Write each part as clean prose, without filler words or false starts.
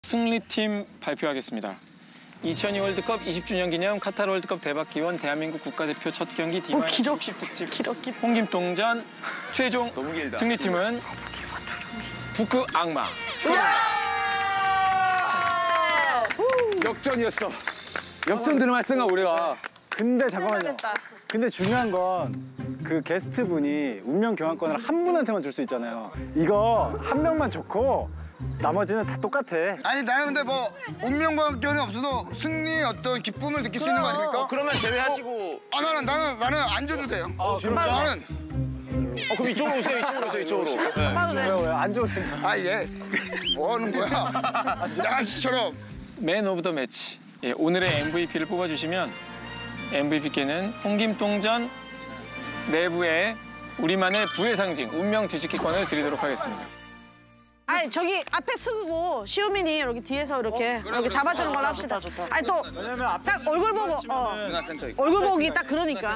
승리팀 발표하겠습니다. 2002 월드컵 20주년 기념 카타르 월드컵 대박 기원 대한민국 국가대표 첫 경기 D-60 특집 홍김동전 최종 승리팀은 북극 악마. 역전이었어. 역전 들어갈 생각 우리가. 근데 잠깐만요. 근데 중요한 건 그 게스트 분이 운명 교환권을 한 분한테만 줄 수 있잖아요. 이거 한 명만 좋고 나머지는 다 똑같아. 아니 나는 근데 뭐 운명과학견이 없어도 승리의 어떤 기쁨을 느낄 수 있는 거 아닙니까? 그러면 제외하시고. 나는 안 줘도 돼요. 진짜? 나는. 그럼 이쪽으로 오세요. 이쪽으로 오세요. 이쪽으로. 왜 안 줘도 된다. 아 얘 뭐 하는 거야? 양아치처럼. 맨 오브 더 매치. 예, 오늘의 MVP를 뽑아주시면 MVP께는 홍김동전 내부의 우리만의 부의 상징 운명 뒤집기권을 드리도록 하겠습니다. 아니 저기 앞에 쓰고 시우민이 이렇게 뒤에서 이렇게 잡아주는 걸로 합시다. 아니 또 딱 얼굴 보고 얼굴 보기 딱 그러니까.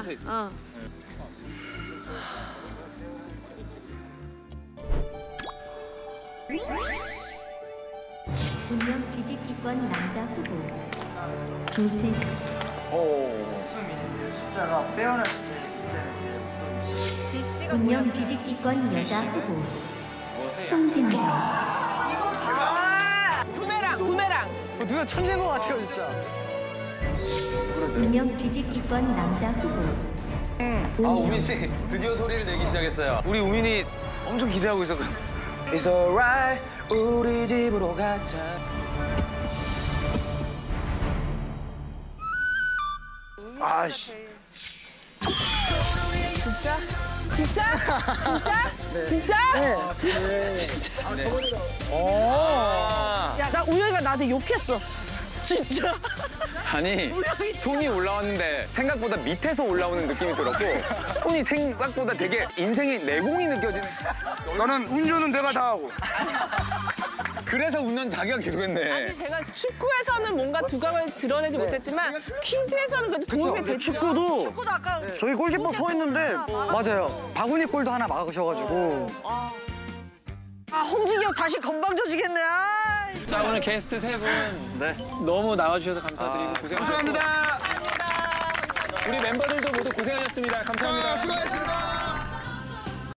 운명 뒤집기권 남자 후보 조세. 숫자가 빼어났을 때 운명 뒤집기권 여자 후보 홍진경. 부메랑. 누가 천재인 것 같아요, 진짜. 운명 뒤집기권 남자 후보 우민 씨 드디어 소리를 내기 시작했어요. 우리 우민이 엄청 기대하고 있었거든. It's alright, 우리 집으로 가자. 아씨. 진짜? 야, 나 우영이가 나한테 욕했어. 진짜. 아니 손이 올라왔는데 생각보다 밑에서 올라오는 느낌이 들었고 손이 생각보다 되게 인생의 내공이 느껴지는. 너는 운전은 내가 다 하고. 그래서 운전 자기가 계속했네. 제가 축구에서는 뭔가 두각을 드러내지 못했지만 퀴즈에서는 그래도 도움이 됐죠. 축구도 아까 저희 골키퍼 서 있는데 맞아요. 바구니 골도 하나 막으셔가지고. 홍진경 다시 건방져지겠네. 자, 오늘 게스트 세 분 너무 나와주셔서 감사드리고 고생하셨습니다. 감사합니다. 우리 멤버들도 모두 고생하셨습니다. 감사합니다. 수고하셨습니다.